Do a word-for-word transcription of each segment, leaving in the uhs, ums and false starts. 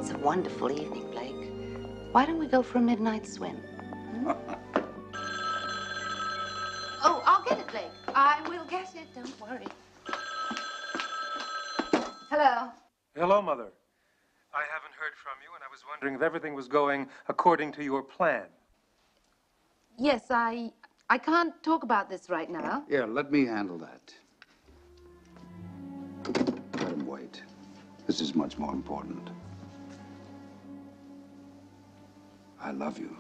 It's a wonderful evening, Blake. Why don't we go for a midnight swim? Hmm? Oh, I'll get it, Blake. I will get it. Don't worry. Hello. Hello, Mother. I haven't heard from you, and I was wondering if everything was going according to your plan. Yes, I... I can't talk about this right now. Here, let me handle that. Let him wait. This is much more important. I love you.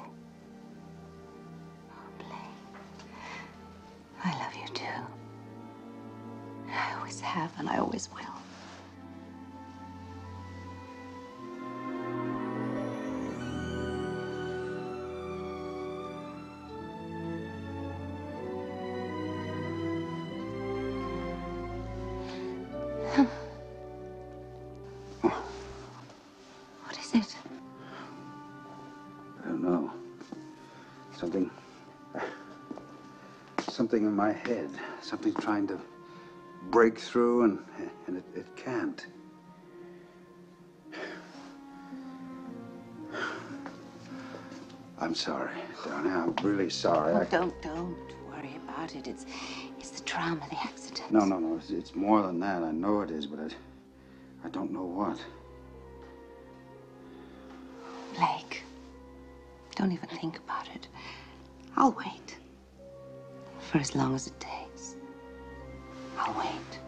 Oh, Blake. I love you, too. I always have, and I always will. What is it? I don't know. Something... Something in my head. Something trying to break through, and, and it, it can't. I'm sorry, Donna. I'm really sorry. Oh, I... don't, don't worry about it. It's, it's the trauma, the accident. No, no, no. It's, it's more than that. I know it is, but I, I don't know what. Blake, don't even think about it. I'll wait. For as long as it takes. I'll wait.